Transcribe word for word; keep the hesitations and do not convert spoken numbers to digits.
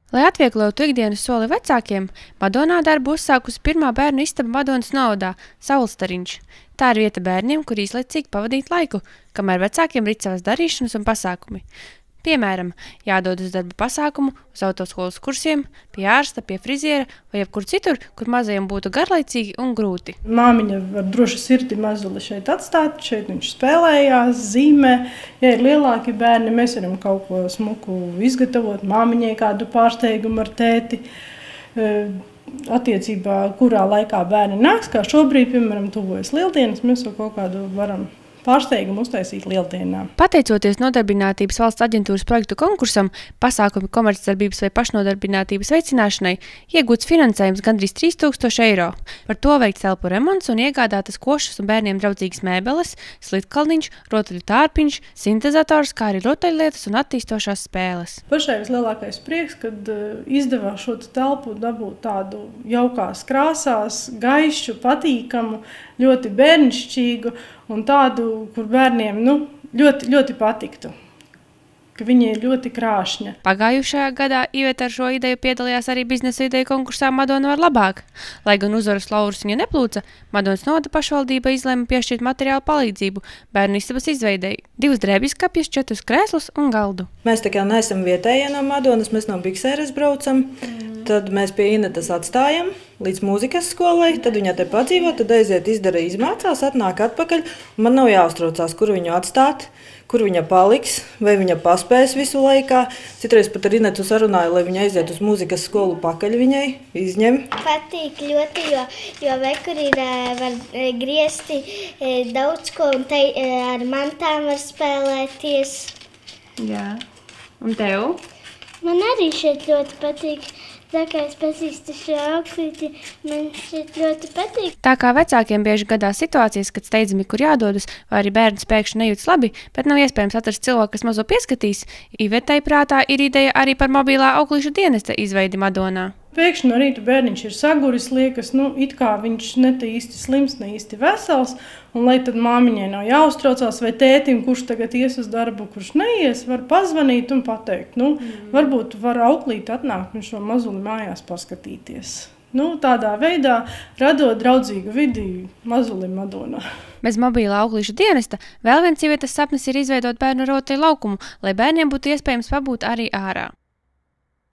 Lai atvieglotu ikdienas soli vecākiem, Madonā darbu uzsākusi pirmā bērnu istaba Madonas novadā – Saulstariņš. Tā ir vieta bērniem, kur īslaicīgi pavadīt laiku, kamēr vecākiem rit savas darīšanas un pasākumi. Piemēram, jādod uz darba pasākumu, uz autoskolas kursiem, pie ārsta, pie friziera vai jebkur citur, kur mazajam būtu garlaicīgi un grūti. Māmiņa var droši sirdi mazuli šeit atstāt, šeit viņš spēlējās, zīmē. Ja ir lielāki bērni, mēs varam kaut ko smuku izgatavot, māmiņai kādu pārsteigumu ar tēti. Attiecībā, kurā laikā bērni nāks, kā šobrīd, piemēram, tuvojas lieldienas, mēs jau kaut kādu varam pārsteigumu uztaisīt lieldienā. Pateicoties Nodarbinātības valsts aģentūras projektu konkursam, pasākumi komercdarbības vai pašnodarbinātības veicināšanai iegūts finansējums gandrīz trīs tūkstoši eiro. Par to veikts telpu remonts un iegādātas košas un bērniem draudzīgas mēbeles, slitkalniņš, rotaļu tārpiņš, sintezators, kā arī rotaļlietas un attīstošās spēles. Pašai vislielākais prieks, kad izdevās šo telpu dabūt tādu jaukās krāsās, gaišu, patīkamu, ļoti bērnišķīgu un tādu, kur bērniem nu, ļoti, ļoti patiktu, ka viņi ir ļoti krāšņa. Pagājušajā gadā Iveta ar šo ideju piedalījās arī biznesa ideju konkursā Madona var labāk. Lai gan uzvaras laurus viņa neplūca, Madonas novada pašvaldība izlēma piešķirt materiālu palīdzību bērnu istabas izveidei. Divas drēbjskapjas, četrus krēslus un galdu. Mēs tā kā neesam vietējie no Madonas, mēs no Biksēras braucam. Tad mēs pie Inetas atstājam līdz mūzikas skolai, tad viņa te padzīvo, tad aiziet, izdara, izmācās, atnāk atpakaļ. Man nav jāuztraucās, kur viņu atstāt, kur viņa paliks, vai viņa paspēs visu laikā. Citreiz pat ar Inetu sarunāju, lai viņa aiziet uz mūzikas skolu pakaļ viņai, izņem. Patīk ļoti, jo, jo vekur ir var griezti daudz ko, un te ar mantām var spēlēties. Jā. Un tev? Man arī šeit ļoti patīk. Tā kā es pazīstu šo auklīti, man šeit ļoti patīk. Tā kā vecākiem bieži gadās situācijas, kad steidzami kur jādodas, vai arī bērns pēkšņi nejūtas labi, bet nav iespējams atrast cilvēku, kas mazo pieskatīs, Ivetai prātā ir ideja arī par mobilā auklīšu dienesta izveidi Madonā. Pēkšņi no rīta bērniņš ir saguris, liekas, nu, it kā viņš ne īsti slims, ne īsti vesels, un lai tad māmiņai nav jāuztraucās, vai tētim, kurš tagad ies uz darbu, kurš neies, var pazvanīt un pateikt, nu, mm. varbūt var auklīt atnākt un šo mazuli mājās paskatīties. Nu, tādā veidā radot draudzīgu vidi mazulim Madonā. Bez mobilā auklīšu dienesta vēl viens Ivetas sapnis ir izveidot bērnu rotaļu laukumu, lai bērniem būtu iespējams pabūt arī ārā.